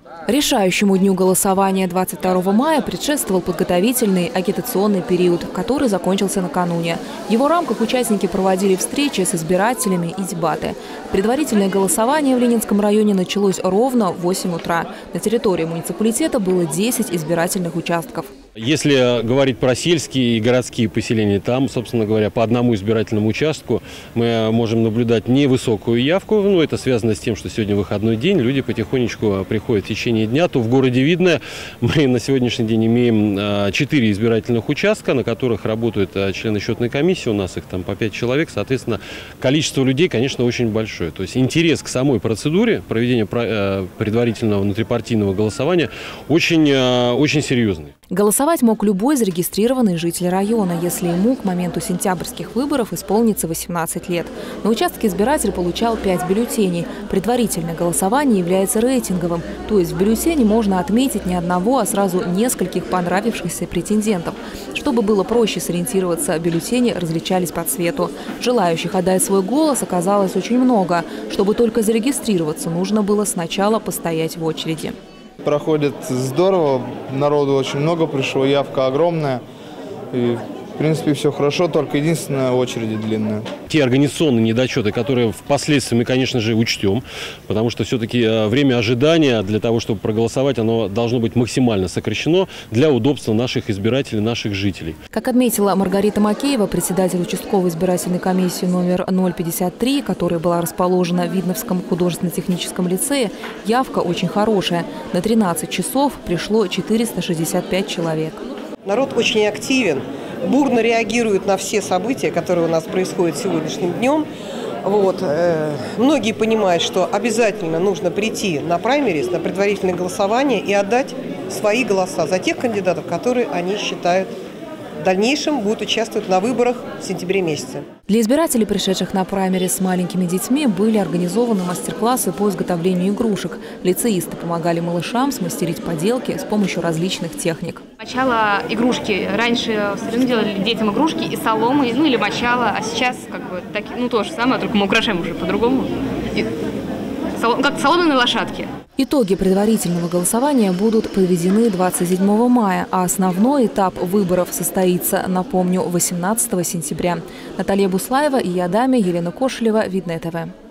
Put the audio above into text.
Решающему дню голосования 22 мая предшествовал подготовительный агитационный период, который закончился накануне. В его рамках участники проводили встречи с избирателями и дебаты. Предварительное голосование в Ленинском районе началось ровно в 8 утра. На территории муниципалитета было 10 избирательных участков. Если говорить про сельские и городские поселения, там, собственно говоря, по одному избирательному участку мы можем наблюдать невысокую явку. Ну, это связано с тем, что сегодня выходной день, люди потихонечку приходят в течение дня. То в городе Видное мы на сегодняшний день имеем 4 избирательных участка, на которых работают члены счетной комиссии. У нас их там по 5 человек. Соответственно, количество людей, конечно, очень большое. То есть интерес к самой процедуре проведения предварительного внутрипартийного голосования очень серьезный. Голосовать мог любой зарегистрированный житель района, если ему к моменту сентябрьских выборов исполнится 18 лет. На участке избиратель получал 5 бюллетеней. Предварительное голосование является рейтинговым, то есть в бюллетене можно отметить не одного, а сразу нескольких понравившихся претендентов. Чтобы было проще сориентироваться, бюллетени различались по цвету. Желающих отдать свой голос оказалось очень много. Чтобы только зарегистрироваться, нужно было сначала постоять в очереди. Проходит здорово, народу очень много пришло, явка огромная. И, в принципе, все хорошо, только единственное, очереди длинные. Те организационные недочеты, которые впоследствии мы, конечно же, учтем, потому что все-таки время ожидания для того, чтобы проголосовать, оно должно быть максимально сокращено для удобства наших избирателей, наших жителей. Как отметила Маргарита Макеева, председатель участковой избирательной комиссии номер 053, которая была расположена в Видновском художественно-техническом лицее, явка очень хорошая. На 13 часов пришло 465 человек. Народ очень активен, бурно реагирует на все события, которые у нас происходят сегодняшним днем. Многие понимают, что обязательно нужно прийти на праймерис, на предварительное голосование и отдать свои голоса за тех кандидатов, которые они считают в дальнейшем будут участвовать на выборах в сентябре месяце. Для избирателей, пришедших на праймерис с маленькими детьми, были организованы мастер-классы по изготовлению игрушек. Лицеисты помогали малышам смастерить поделки с помощью различных техник. Мочало игрушки. Раньше все равно делали детям игрушки из соломы, или мочало, а сейчас то же самое, только мы украшаем уже по-другому. Как соломенные лошадки. Итоги предварительного голосования будут подведены 27 мая, а основной этап выборов состоится, напомню, 18 сентября. Наталья Буслаева и Ядами, Елена Кошелева, Видное ТВ.